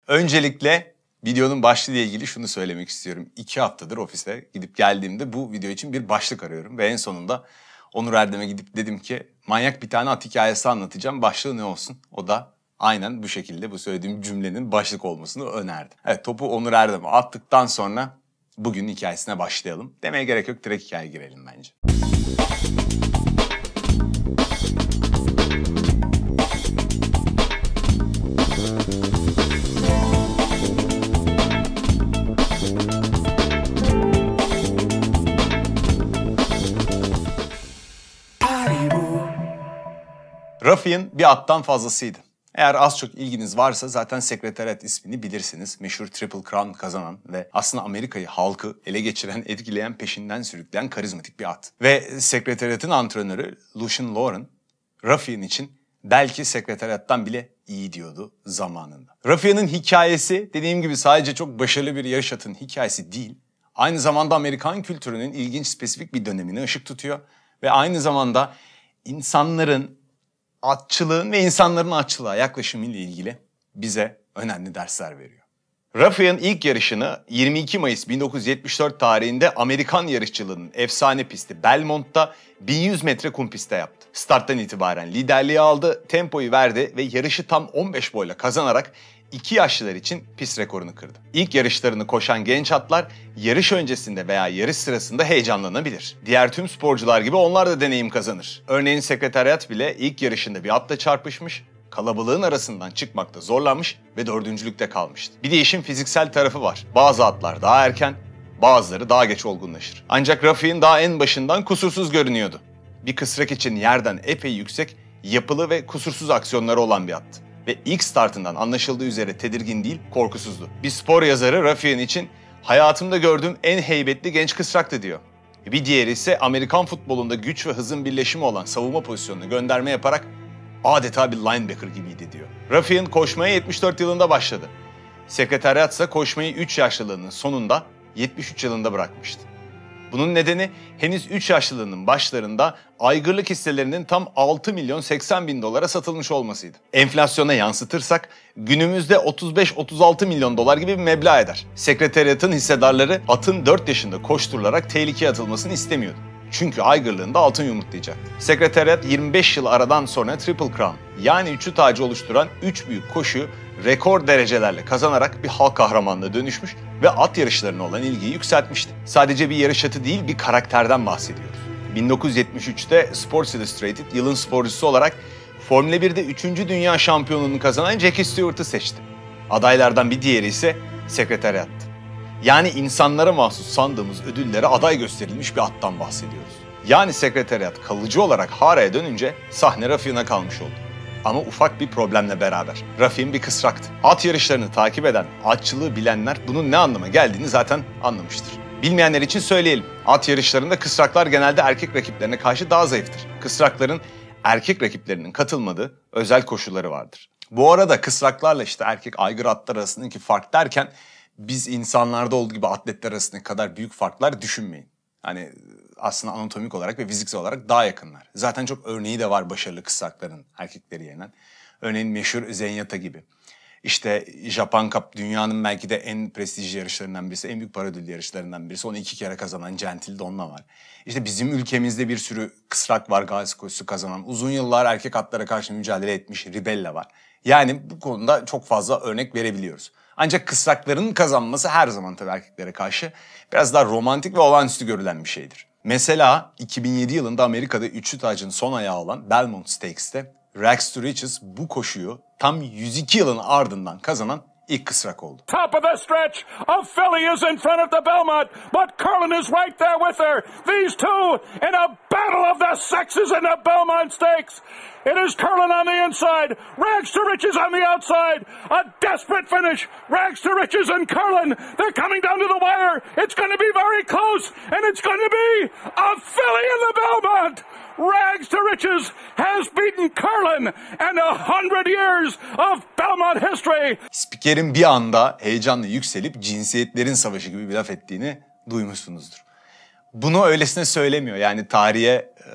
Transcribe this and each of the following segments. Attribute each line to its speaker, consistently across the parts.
Speaker 1: Öncelikle videonun başlığı ile ilgili şunu söylemek istiyorum. 2 haftadır ofise gidip geldiğimde bu video için bir başlık arıyorum. Ve en sonunda Onur Erdem'e gidip dedim ki manyak bir tane at hikayesi anlatacağım. Başlığı ne olsun? O da aynen bu şekilde bu söylediğim cümlenin başlık olmasını önerdi. Evet, topu Onur Erdem'e attıktan sonra bugünün hikayesine başlayalım. Demeye gerek yok, direkt hikayeye girelim bence. Ruffian bir attan fazlasıydı. Eğer az çok ilginiz varsa zaten Sekretariat ismini bilirsiniz. Meşhur Triple Crown kazanan ve aslında Amerika'yı, halkı ele geçiren, etkileyen, peşinden sürükleyen karizmatik bir at. Ve Sekretariat'ın antrenörü Lucien Lauren, Ruffian için belki Sekretariat'tan bile iyi diyordu zamanında. Ruffian'ın hikayesi dediğim gibi sadece çok başarılı bir yarış atının hikayesi değil. Aynı zamanda Amerikan kültürünün ilginç spesifik bir dönemine ışık tutuyor. Ve aynı zamanda insanların atçılığın ve insanların atçılığa yaklaşımıyla ilgili bize önemli dersler veriyor. Ruffian ilk yarışını 22 Mayıs 1974 tarihinde Amerikan yarışçılığının efsane pisti Belmont'ta 1100 metre kum pistte yaptı. Starttan itibaren liderliği aldı, tempoyu verdi ve yarışı tam 15 boyla kazanarak 2 yaşlılar için pist rekorunu kırdı. İlk yarışlarını koşan genç atlar yarış öncesinde veya yarış sırasında heyecanlanabilir. Diğer tüm sporcular gibi onlar da deneyim kazanır. Örneğin Sekretariat bile ilk yarışında bir atla çarpışmış, kalabalığın arasından çıkmakta zorlanmış ve 4. kalmıştı. Bir de işin fiziksel tarafı var. Bazı atlar daha erken, bazıları daha geç olgunlaşır. Ancak Ruffian daha en başından kusursuz görünüyordu. Bir kısrak için yerden epey yüksek, yapılı ve kusursuz aksiyonları olan bir attı. Ve ilk startından anlaşıldığı üzere tedirgin değil, korkusuzdu. Bir spor yazarı Ruffian için hayatımda gördüğüm en heybetli genç kısraktı diyor. Bir diğeri ise Amerikan futbolunda güç ve hızın birleşimi olan savunma pozisyonuna gönderme yaparak adeta bir linebacker gibiydi diyor. Ruffian koşmaya 74 yılında başladı. Sekretariat ise koşmayı 3 yaşlılığının sonunda 73 yılında bırakmıştı. Bunun nedeni henüz 3 yaşlılığının başlarında aygırlık hisselerinin tam 6 milyon 80 bin dolara satılmış olmasıydı. Enflasyona yansıtırsak günümüzde 35-36 milyon dolar gibi bir meblağ eder. Sekretariatın hissedarları atın 4 yaşında koşturularak tehlikeye atılmasını istemiyordu. Çünkü aygırlığında altın yumurtlayacaktı. Sekretariat 25 yıl aradan sonra Triple Crown yani üçlü tacı oluşturan 3 büyük koşuyu rekor derecelerle kazanarak bir halk kahramanlığına dönüşmüş ve at yarışlarına olan ilgiyi yükseltmişti. Sadece bir yarış atı değil, bir karakterden bahsediyoruz. 1973'te Sports Illustrated yılın sporcusu olarak Formula 1'de 3. Dünya şampiyonluğunu kazanan Jackie Stewart'ı seçti. Adaylardan bir diğeri ise Sekretariat'tı. Yani insanlara mahsus sandığımız ödüllere aday gösterilmiş bir attan bahsediyoruz. Yani Sekretariat kalıcı olarak Hara'ya dönünce sahne Ruffian'a kalmış oldu. Ama ufak bir problemle beraber. Ruffian bir kısraktı. At yarışlarını takip eden, atçılığı bilenler bunun ne anlama geldiğini zaten anlamıştır. Bilmeyenler için söyleyelim. At yarışlarında kısraklar genelde erkek rakiplerine karşı daha zayıftır. Kısrakların erkek rakiplerinin katılmadığı özel koşulları vardır. Bu arada kısraklarla işte erkek aygır atlar arasındaki fark derken biz insanlarda olduğu gibi atletler arasındaki kadar büyük farklar düşünmeyin. Hani aslında anatomik olarak ve fiziksel olarak daha yakınlar. Zaten çok örneği de var başarılı kısrakların erkekleri yenen. Örneğin meşhur Zenyatta gibi. İşte Japan Cup dünyanın belki de en prestijli yarışlarından birisi, en büyük para ödüllü yarışlarından birisi. Onu 2 kere kazanan Gentil Donna var. İşte bizim ülkemizde bir sürü kısrak var, gazi koşusu kazanan. Uzun yıllar erkek atlara karşı mücadele etmiş Ribella var. Yani bu konuda çok fazla örnek verebiliyoruz. Ancak kısrakların kazanması her zaman tabii erkeklere karşı biraz daha romantik ve olağanüstü görülen bir şeydir. Mesela 2007 yılında Amerika'da üçlü tacın son ayağı olan Belmont Stakes'te Rags to Riches bu koşuyu tam 102 yılın ardından kazanan ilk kısrak oldu.
Speaker 2: Top of the stretch, a filly is in front of the Belmont, but Curlin is right there with her. These two in a battle of the sexes in the Belmont Stakes. It is Curlin on the inside, Rags to Riches on the outside. A desperate finish. Rags to Riches and Curlin, they're coming down to the wire. It's going to be very close, and it's going to be a filly in the Belmont. Rags to Riches has beaten Curlin and 100 years of Belmont history.
Speaker 1: Spikerin bir anda heyecanla yükselip cinsiyetlerin savaşı gibi bir laf ettiğini duymuşsunuzdur. Bunu öylesine söylemiyor. Yani tarihe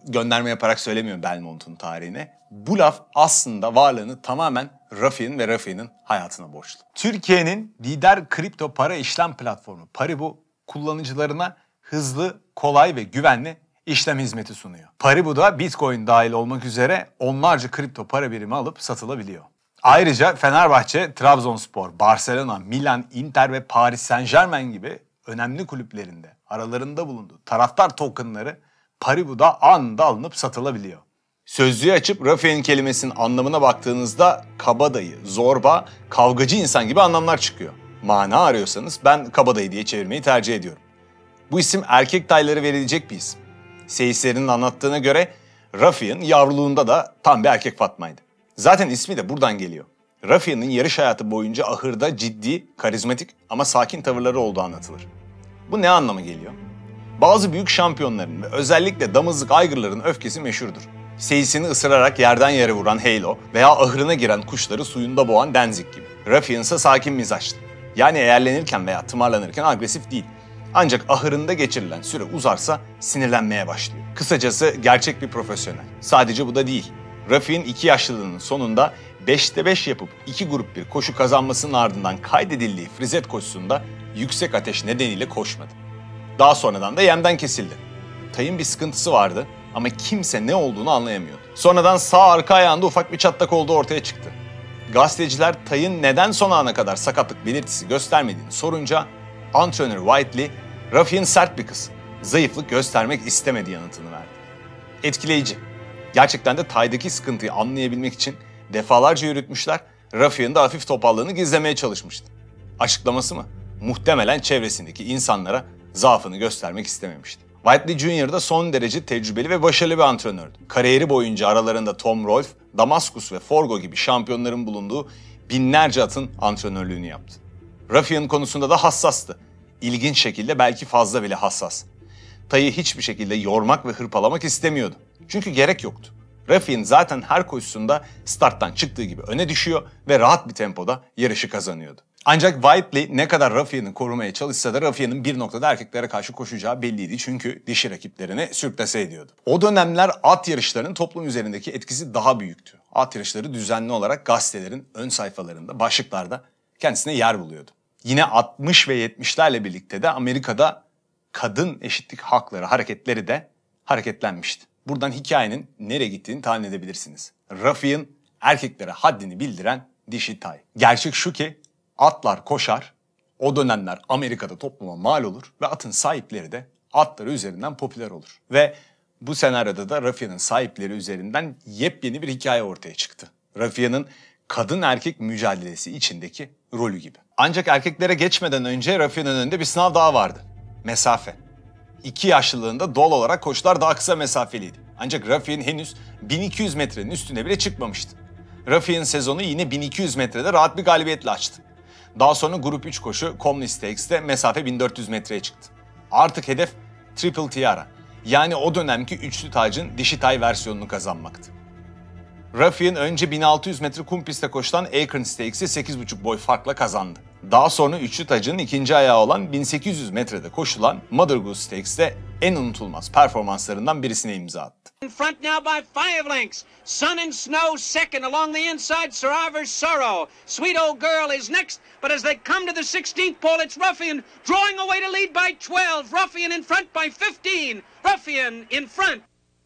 Speaker 1: gönderme yaparak söylemiyorum Belmont'un tarihine. Bu laf aslında varlığını tamamen Ruffian ve Ruffian'ın hayatına borçlu. Türkiye'nin lider kripto para işlem platformu Paribu kullanıcılarına hızlı, kolay ve güvenli işlem hizmeti sunuyor. Paribu'da Bitcoin dahil olmak üzere onlarca kripto para birimi alıp satılabiliyor. Ayrıca Fenerbahçe, Trabzonspor, Barcelona, Milan, Inter ve Paris Saint-Germain gibi önemli kulüplerinde aralarında bulunduğu taraftar tokenları Paribu'da anında alınıp satılabiliyor. Sözlüğü açıp Ruffian kelimesinin anlamına baktığınızda kabadayı, zorba, kavgacı insan gibi anlamlar çıkıyor. Mana arıyorsanız ben kabadayı diye çevirmeyi tercih ediyorum. Bu isim erkek tayları verilecek bir isim. Seyislerinin anlattığına göre Ruffian yavruluğunda da tam bir erkek Fatma'ydı. Zaten ismi de buradan geliyor. Ruffian'ın yarış hayatı boyunca ahırda ciddi, karizmatik ama sakin tavırları olduğu anlatılır. Bu ne anlama geliyor? Bazı büyük şampiyonların ve özellikle damızlık aygırların öfkesi meşhurdur. Seyisini ısırarak yerden yere vuran Halo veya ahırına giren kuşları suyunda boğan Danzig gibi. Ruffian ise sakin mizaçlı. Yani eğerlenirken veya tımarlanırken agresif değil. Ancak ahırında geçirilen süre uzarsa sinirlenmeye başlıyor. Kısacası gerçek bir profesyonel. Sadece bu da değil. Ruffian 2 yaşlılığının sonunda 5'te 5 yapıp 2 grup bir koşu kazanmasının ardından kaydedildiği frizet koşusunda yüksek ateş nedeniyle koşmadı. Daha sonradan da yemden kesildi. Tayın bir sıkıntısı vardı ama kimse ne olduğunu anlayamıyordu. Sonradan sağ arka ayağında ufak bir çatlak olduğu ortaya çıktı. Gazeteciler Tayın neden son ana kadar sakatlık belirtisi göstermediğini sorunca antrenör Whiteley, Ruffian sert bir kız, zayıflık göstermek istemedi yanıtını verdi. Etkileyici. Gerçekten de Tay'daki sıkıntıyı anlayabilmek için defalarca yürütmüşler, Ruffian da hafif topallığını gizlemeye çalışmıştı. Açıklaması mı? Muhtemelen çevresindeki insanlara zaafını göstermek istememişti. Whiteley Jr. da son derece tecrübeli ve başarılı bir antrenördü. Kariyeri boyunca aralarında Tom Rolfe, Damaskus ve Forgo gibi şampiyonların bulunduğu binlerce atın antrenörlüğünü yaptı. Ruffian konusunda da hassastı. İlginç şekilde belki fazla bile hassas. Tay'ı hiçbir şekilde yormak ve hırpalamak istemiyordu. Çünkü gerek yoktu. Ruffian zaten her koşusunda starttan çıktığı gibi öne düşüyor ve rahat bir tempoda yarışı kazanıyordu. Ancak Whiteley ne kadar Ruffian'ı korumaya çalışsa da Ruffian'ın bir noktada erkeklere karşı koşacağı belliydi çünkü dişi rakiplerini sürklase ediyordu. O dönemler at yarışlarının toplum üzerindeki etkisi daha büyüktü. At yarışları düzenli olarak gazetelerin ön sayfalarında, başlıklarda kendisine yer buluyordu. Yine 60 ve 70'lerle birlikte de Amerika'da kadın eşitlik hakları hareketleri de hareketlenmişti. Buradan hikayenin nereye gittiğini tahmin edebilirsiniz. Ruffian erkeklere haddini bildiren dişi tay. Gerçek şu ki atlar koşar, o dönemler Amerika'da topluma mal olur ve atın sahipleri de atları üzerinden popüler olur. Ve bu senaryoda da Ruffian'ın sahipleri üzerinden yepyeni bir hikaye ortaya çıktı. Ruffian'ın kadın erkek mücadelesi içindeki rolü gibi. Ancak erkeklere geçmeden önce Ruffian'ın önünde bir sınav daha vardı. Mesafe. 2 yaşlılığında doğal olarak koşular daha kısa mesafeliydi. Ancak Ruffian henüz 1200 metrenin üstüne bile çıkmamıştı. Ruffian sezonu yine 1200 metrede rahat bir galibiyetle açtı. Daha sonra Grup 3 koşu Comley Stakes'te mesafe 1400 metreye çıktı. Artık hedef Triple Tiara, yani o dönemki üçlü tacın dişi tay versiyonunu kazanmaktı. Ruffian önce 1600 metre kum pistte koşulan Akron Stakes'i 8,5 boy farkla kazandı. Daha sonra üçlü tacın ikinci ayağı olan 1800 metrede koşulan Mother Goose Stakes'te en unutulmaz performanslarından birisine imza attı.
Speaker 3: In front now by 5 lengths. Sun and Snow second along the inside. Survivor's Sorrow. Sweet Old Girl is next. But as they come to the 16th pole, it's Ruffian drawing away to lead by 12. Ruffian in front by 15. Ruffian in front.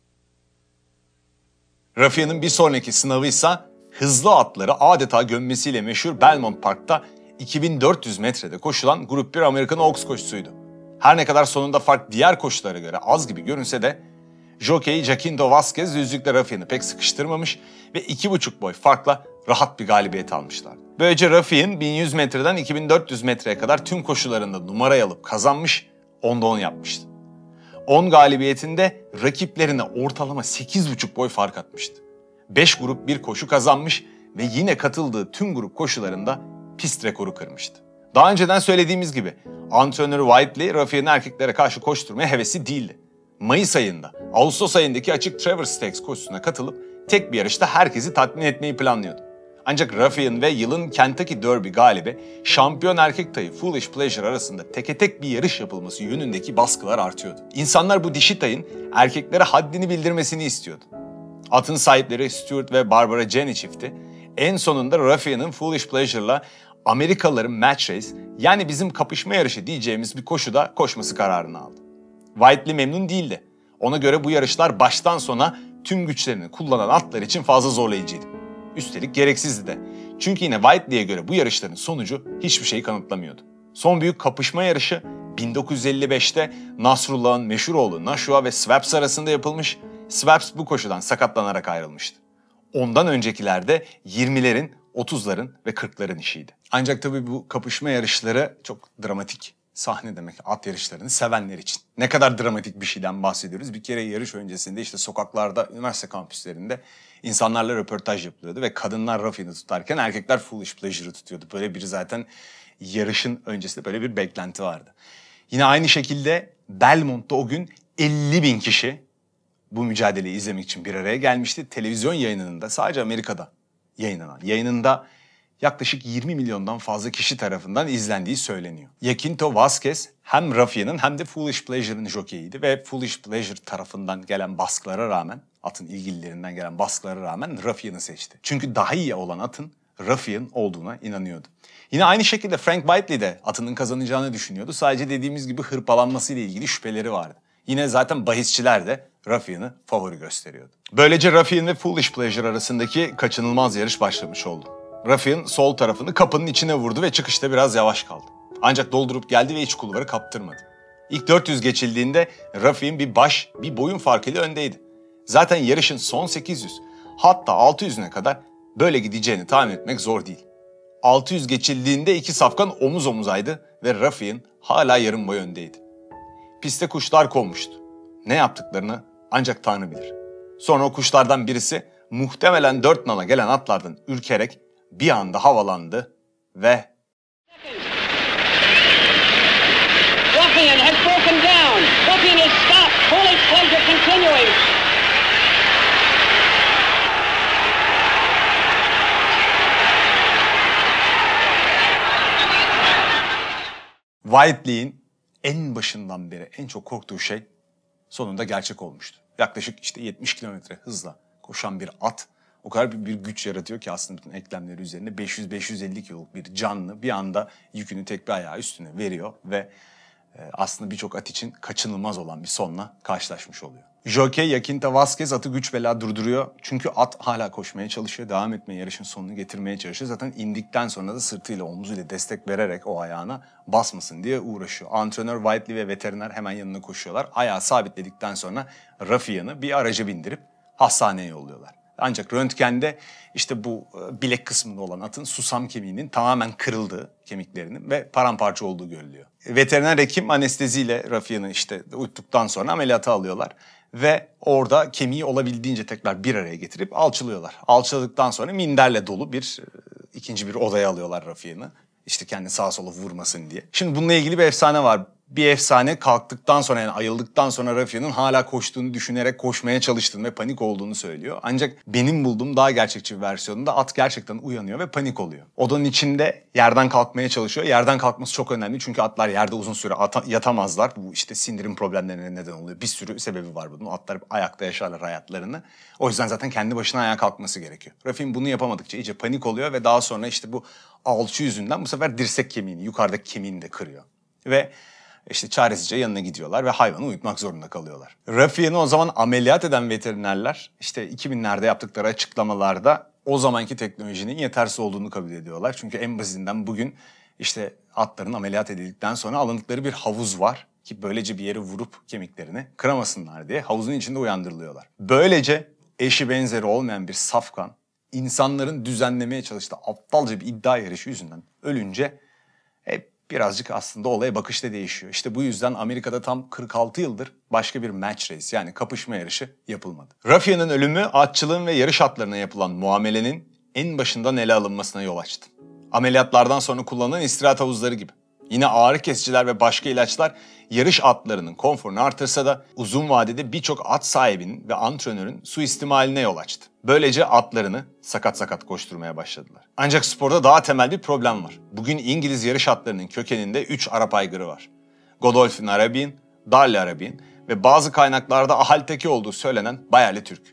Speaker 1: Ruffian'ın bir sonraki sınavı ise hızlı atları adeta gömmesiyle meşhur Belmont Park'ta 2400 metrede koşulan Grup 1 American Oaks koşusuydu. Her ne kadar sonunda fark diğer koşulara göre az gibi görünse de jokey Jacinto Vasquez yüzükle Ruffian'ı pek sıkıştırmamış ve 2,5 boy farkla rahat bir galibiyet almışlardı. Böylece Ruffian 1100 metreden 2400 metreye kadar tüm koşularında numarayı alıp kazanmış, 10'da 10 yapmıştı. 10 galibiyetinde rakiplerine ortalama 8,5 boy fark atmıştı. 5 grup bir koşu kazanmış ve yine katıldığı tüm grup koşularında pist rekoru kırmıştı. Daha önceden söylediğimiz gibi antrenör Whiteley Ruffian'ın erkeklere karşı koşturmaya hevesli değildi. Mayıs ayında, Ağustos ayındaki açık Travers Stakes koşusuna katılıp tek bir yarışta herkesi tatmin etmeyi planlıyordu. Ancak Ruffian ve yılın Kentucky Derby galibi şampiyon erkek tayı Foolish Pleasure arasında teke tek bir yarış yapılması yönündeki baskılar artıyordu. İnsanlar bu dişi tayın erkeklere haddini bildirmesini istiyordu. Atın sahipleri Stuart ve Barbara Jenny çifti en sonunda Ruffian'ın Foolish Pleasure'la Amerikalıların match race, yani bizim kapışma yarışı diyeceğimiz bir koşuda koşması kararını aldı. Whiteley memnun değildi. Ona göre bu yarışlar baştan sona tüm güçlerini kullanan atlar için fazla zorlayıcıydı. Üstelik gereksizdi de. Çünkü yine Whiteley'e göre bu yarışların sonucu hiçbir şeyi kanıtlamıyordu. Son büyük kapışma yarışı 1955'te Nasrullah'ın meşhur oğlu Nashua ve Swaps arasında yapılmış. Swaps bu koşudan sakatlanarak ayrılmıştı. Ondan öncekilerde 20'lerin, 30'ların ve 40'ların işiydi. Ancak tabii bu kapışma yarışları çok dramatik sahne demek at yarışlarını sevenler için. Ne kadar dramatik bir şeyden bahsediyoruz. Bir kere yarış öncesinde işte sokaklarda, üniversite kampüslerinde insanlarla röportaj yapılıyordu ve kadınlar Ruffian'ı tutarken erkekler Foolish Pleasure'ı tutuyordu. Böyle bir zaten yarışın öncesinde böyle bir beklenti vardı. Yine aynı şekilde Belmont'ta o gün 50.000 kişi bu mücadeleyi izlemek için bir araya gelmişti. Televizyon yayınında, sadece Amerika'da yayınlanan yayınında yaklaşık 20 milyondan fazla kişi tarafından izlendiği söyleniyor. Jacinto Vasquez hem Ruffian'ın hem de Foolish Pleasure'ın jokeyiydi ve Foolish Pleasure tarafından gelen baskılara rağmen, atın ilgililerinden gelen baskılara rağmen Ruffian'ı seçti. Çünkü daha iyi olan atın Ruffian olduğuna inanıyordu. Yine aynı şekilde Frank Whiteley de atının kazanacağını düşünüyordu. Sadece dediğimiz gibi hırpalanmasıyla ilgili şüpheleri vardı. Yine zaten bahisçiler de Ruffian'ı favori gösteriyordu. Böylece Ruffian ve Foolish Pleasure arasındaki kaçınılmaz yarış başlamış oldu. Ruffian sol tarafını kapının içine vurdu ve çıkışta biraz yavaş kaldı. Ancak doldurup geldi ve iç kulvarı kaptırmadı. İlk 400 geçildiğinde Ruffian bir baş, bir boyun farkıyla öndeydi. Zaten yarışın son 800, hatta 600'üne kadar böyle gideceğini tahmin etmek zor değil. 600 geçildiğinde iki safkan omuz omuzaydı ve Ruffian hala yarım boy öndeydi. Piste kuşlar konmuştu. Ne yaptıklarını ancak Tanrı bilir. Sonra o kuşlardan birisi muhtemelen 4 nala gelen atlardan ürkerek bir anda havalandı ve
Speaker 3: Ruffian has broken down. Ruffian is stopped. Foolish Pleasure continuing.
Speaker 1: Whiteley'in en başından beri en çok korktuğu şey sonunda gerçek olmuştu. Yaklaşık işte 70 kilometre hızla koşan bir at o kadar bir güç yaratıyor ki aslında bütün eklemleri üzerinde 500-550 kiloluk bir canlı bir anda yükünü tek bir ayağı üstüne veriyor ve aslında birçok at için kaçınılmaz olan bir sonla karşılaşmış oluyor. Jockey Jacinto Vasquez atı güç bela durduruyor. Çünkü at hala koşmaya çalışıyor, devam etmeye, yarışın sonunu getirmeye çalışıyor. Zaten indikten sonra da sırtıyla, omzuyla destek vererek o ayağına basmasın diye uğraşıyor. Antrenör Whiteley ve veteriner hemen yanına koşuyorlar. Ayağı sabitledikten sonra Ruffian'ı bir araca bindirip hastaneye yolluyorlar. Ancak röntgende işte bu bilek kısmında olan atın susam kemiğinin tamamen kırıldığı, kemiklerinin ve paramparça olduğu görülüyor. Veteriner hekim anesteziyle Ruffian'ı işte uyuttuktan sonra ameliyata alıyorlar. Ve orada kemiği olabildiğince tekrar bir araya getirip alçılıyorlar. Alçaladıktan sonra minderle dolu ikinci bir odaya alıyorlar Ruffian'ı. İşte kendini sağa sola vurmasın diye. Şimdi bununla ilgili bir efsane var. Bir efsane kalktıktan sonra, yani ayıldıktan sonra Ruffian'ın hala koştuğunu düşünerek koşmaya çalıştığını ve panik olduğunu söylüyor. Ancak benim bulduğum daha gerçekçi bir versiyonunda at gerçekten uyanıyor ve panik oluyor. Odanın içinde yerden kalkmaya çalışıyor. Yerden kalkması çok önemli çünkü atlar yerde uzun süre yatamazlar. Bu işte sindirim problemlerine neden oluyor. Bir sürü sebebi var bunun. Atlar ayakta yaşarlar hayatlarını. O yüzden zaten kendi başına ayağa kalkması gerekiyor. Ruffian bunu yapamadıkça iyice panik oluyor ve daha sonra işte bu alçı yüzünden bu sefer dirsek kemiğini, yukarıdaki kemiğini de kırıyor. Ve İşte çaresizce yanına gidiyorlar ve hayvanı uyutmak zorunda kalıyorlar. Ruffian'ı o zaman ameliyat eden veterinerler işte 2000'lerde yaptıkları açıklamalarda o zamanki teknolojinin yetersiz olduğunu kabul ediyorlar. Çünkü en basitinden bugün işte atların ameliyat edildikten sonra alındıkları bir havuz var ki böylece bir yere vurup kemiklerini kıramasınlar diye havuzun içinde uyandırılıyorlar. Böylece eşi benzeri olmayan bir safkan insanların düzenlemeye çalıştığı aptalca bir iddia yarışı yüzünden ölünce birazcık aslında olaya bakışta değişiyor. İşte bu yüzden Amerika'da tam 46 yıldır başka bir match race, yani kapışma yarışı yapılmadı. Ruffian'ın ölümü atçılığın ve yarış atlarına yapılan muamelenin en başından ele alınmasına yol açtı. Ameliyatlardan sonra kullanılan istirahat havuzları gibi. Yine ağrı kesiciler ve başka ilaçlar yarış atlarının konforunu artırsa da uzun vadede birçok at sahibinin ve antrenörün suistimaline yol açtı. Böylece atlarını sakat sakat koşturmaya başladılar. Ancak sporda daha temel bir problem var. Bugün İngiliz yarış atlarının kökeninde 3 Arap aygırı var. Godolphin Arabian, Darley Arabian ve bazı kaynaklarda Ahalteki olduğu söylenen Bayerli Türk.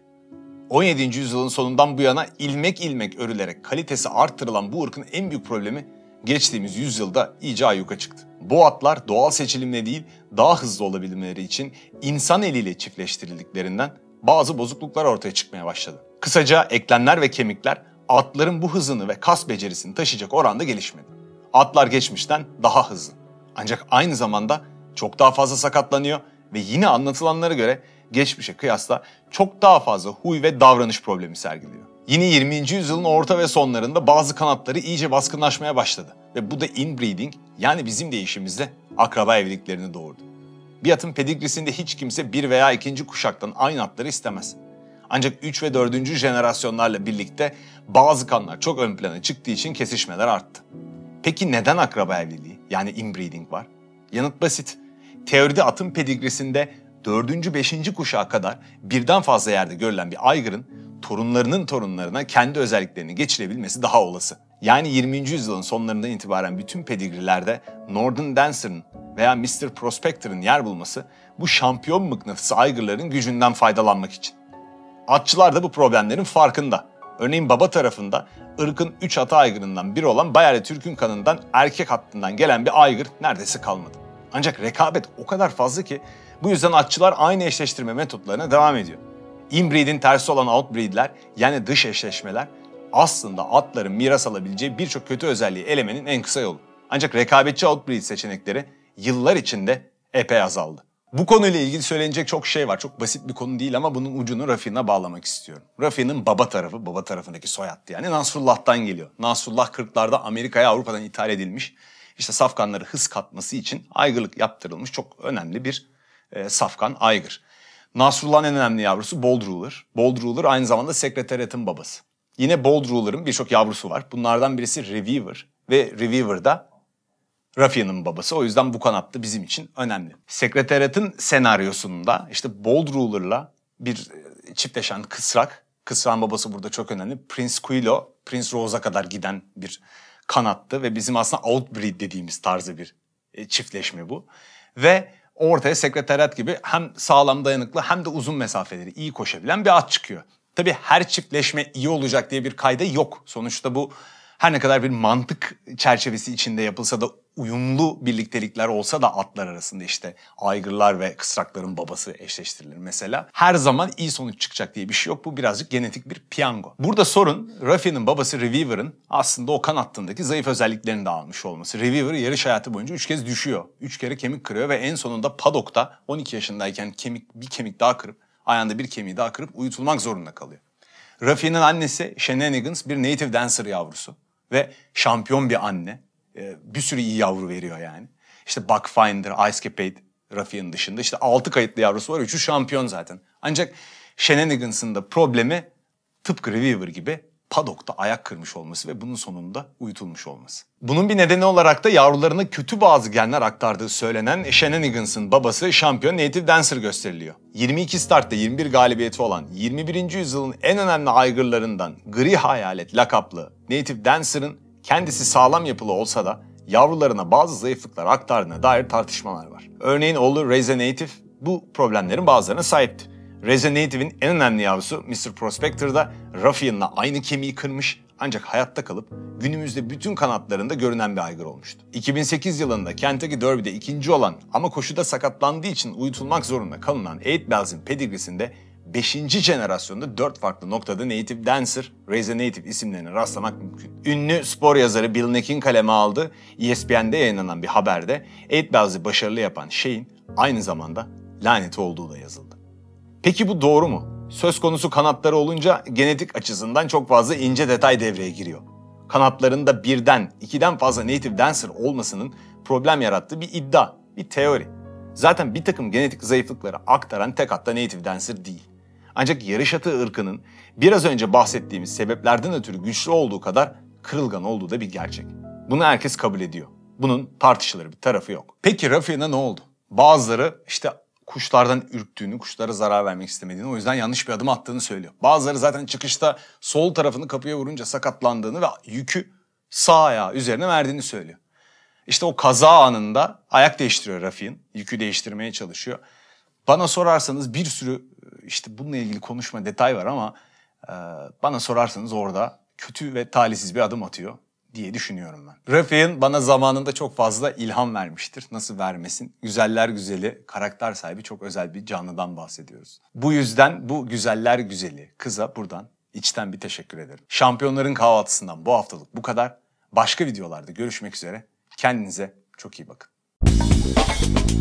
Speaker 1: 17. yüzyılın sonundan bu yana ilmek ilmek örülerek kalitesi arttırılan bu ırkın en büyük problemi geçtiğimiz yüzyılda iyice ayyuka çıktı. Bu atlar doğal seçilimle değil daha hızlı olabilmeleri için insan eliyle çiftleştirildiklerinden bazı bozukluklar ortaya çıkmaya başladı. Kısaca eklemler ve kemikler atların bu hızını ve kas becerisini taşıyacak oranda gelişmedi. Atlar geçmişten daha hızlı. Ancak aynı zamanda çok daha fazla sakatlanıyor ve yine anlatılanlara göre geçmişe kıyasla çok daha fazla huy ve davranış problemi sergiliyor. Yine 20. yüzyılın orta ve sonlarında bazı kanatları iyice baskınlaşmaya başladı ve bu da inbreeding yani bizim deyişimizde akraba evliliklerini doğurdu. Bir atın pedigrisinde hiç kimse bir veya ikinci kuşaktan aynı atları istemez. Ancak 3 ve 4. jenerasyonlarla birlikte bazı kanlar çok ön plana çıktığı için kesişmeler arttı. Peki neden akraba evliliği yani inbreeding var? Yanıt basit. Teoride atın pedigrisinde 4. 5. kuşağa kadar birden fazla yerde görülen bir aygırın torunlarının torunlarına kendi özelliklerini geçirebilmesi daha olası. Yani 20. yüzyılın sonlarından itibaren bütün pedigrilerde Northern Dancer'ın veya Mr. Prospector'ın yer bulması bu şampiyon mıknatısı aygırların gücünden faydalanmak için. Atçılar da bu problemlerin farkında. Örneğin baba tarafında ırkın 3 ata aygırından biri olan Bayerli Türk'ün kanından erkek hattından gelen bir aygır neredeyse kalmadı. Ancak rekabet o kadar fazla ki bu yüzden atçılar aynı eşleştirme metotlarına devam ediyor. Inbreed'in tersi olan outbreed'ler yani dış eşleşmeler aslında atların miras alabileceği birçok kötü özelliği elemenin en kısa yolu. Ancak rekabetçi outbreed seçenekleri yıllar içinde epey azaldı. Bu konuyla ilgili söylenecek çok şey var. Çok basit bir konu değil ama bunun ucunu Rafi'ne bağlamak istiyorum. Rafi'nin baba tarafındaki soyadı yani Nasrullah'tan geliyor. Nasrullah 40'larda Amerika'ya Avrupa'dan ithal edilmiş. İşte safkanları hız katması için aygırlık yaptırılmış çok önemli bir safkan aygır. Nasrullah'ın en önemli yavrusu Bold Ruler. Bold Ruler aynı zamanda Sekretariat'ın babası. Yine Bold Ruler'ın birçok yavrusu var. Bunlardan birisi Reviver ve Reviver da Rafia'nın babası. O yüzden bu kanat da bizim için önemli. Sekretariat'ın senaryosunda işte Bold Ruler'la bir çiftleşen kısrak. Kısrağın babası burada çok önemli. Prince Quilo, Prince Rose'a kadar giden bir kanattı ve bizim aslında outbreed dediğimiz tarzı bir çiftleşme bu. Ve ortaya Sekretariat gibi hem sağlam dayanıklı hem de uzun mesafeleri iyi koşabilen bir at çıkıyor. Tabii her çiftleşme iyi olacak diye bir kayda yok. Sonuçta bu her ne kadar bir mantık çerçevesi içinde yapılsa da uyumlu birliktelikler olsa da atlar arasında işte aygırlar ve kısrakların babası eşleştirilir mesela. Her zaman iyi sonuç çıkacak diye bir şey yok. Bu birazcık genetik bir piyango. Burada sorun Rafia'nın babası Reviver'ın aslında o kan hattındaki zayıf özelliklerini de almış olması. Reviver yarış hayatı boyunca 3 kez düşüyor. 3 kere kemik kırıyor ve en sonunda paddock'ta 12 yaşındayken bir kemik daha kırıp ayağında bir kemiği daha kırıp uyutulmak zorunda kalıyor. Rafia'nın annesi Shenanigans bir native dancer yavrusu ve şampiyon bir anne. Bir sürü iyi yavru veriyor yani. İşte Buckfinder, Ice Capade Rafia'nın dışında işte 6 kayıtlı yavrusu var. 3'ü şampiyon zaten. Ancak Shenanigans'ın da problemi tıpkı Reviver gibi paddock'ta ayak kırmış olması ve bunun sonunda uyutulmuş olması. Bunun bir nedeni olarak da yavrularına kötü bazı genler aktardığı söylenen Shenanigans'ın babası şampiyon native dancer gösteriliyor. 22 startta 21 galibiyeti olan 21. yüzyılın en önemli aygırlarından Gri Hayalet lakaplı native dancer'ın kendisi sağlam yapılı olsa da yavrularına bazı zayıflıklar aktardığına dair tartışmalar var. Örneğin oğlu Reza Native bu problemlerin bazılarına sahipti. Reza Native'in en önemli yavrusu Mr. Prospector'da Rafia'nınla aynı kemiği kırmış ancak hayatta kalıp günümüzde bütün kanatlarında görünen bir aygır olmuştu. 2008 yılında Kentucky Derby'de ikinci olan ama koşuda sakatlandığı için uyutulmak zorunda kalınan Eight Bells'in pedigrisinde 5. jenerasyonda 4 farklı noktada Native Dancer, Reza Native isimlerine rastlamak mümkün. Ünlü spor yazarı Bill Neck'in kaleme aldığı ESPN'de yayınlanan bir haberde Eight Bells'i başarılı yapan şeyin aynı zamanda laneti olduğu da yazıldı. Peki bu doğru mu? Söz konusu kanatları olunca genetik açısından çok fazla ince detay devreye giriyor. Kanatlarında 1'den 2'den fazla Native Dancer olmasının problem yarattığı bir iddia, bir teori. Zaten bir takım genetik zayıflıkları aktaran tek atta Native Dancer değil. Ancak yarış atı ırkının biraz önce bahsettiğimiz sebeplerden ötürü güçlü olduğu kadar kırılgan olduğu da bir gerçek. Bunu herkes kabul ediyor. Bunun tartışılır bir tarafı yok. Peki Rafia'na ne oldu? Bazıları işte kuşlardan ürktüğünü, kuşlara zarar vermek istemediğini, o yüzden yanlış bir adım attığını söylüyor. Bazıları zaten çıkışta sol tarafını kapıya vurunca sakatlandığını ve yükü sağ ayağı üzerine verdiğini söylüyor. İşte o kaza anında ayak değiştiriyor Rafi'nin, yükü değiştirmeye çalışıyor. Bana sorarsanız bir sürü işte bununla ilgili konuşma detay var ama bana sorarsanız orada kötü ve talihsiz bir adım atıyor diye düşünüyorum ben. Rafi'nin bana zamanında çok fazla ilham vermiştir. Nasıl vermesin? Güzeller güzeli, karakter sahibi çok özel bir canlıdan bahsediyoruz. Bu yüzden bu güzeller güzeli kıza buradan içten bir teşekkür ederim. Şampiyonların kahvaltısından bu haftalık bu kadar. Başka videolarda görüşmek üzere. Kendinize çok iyi bakın.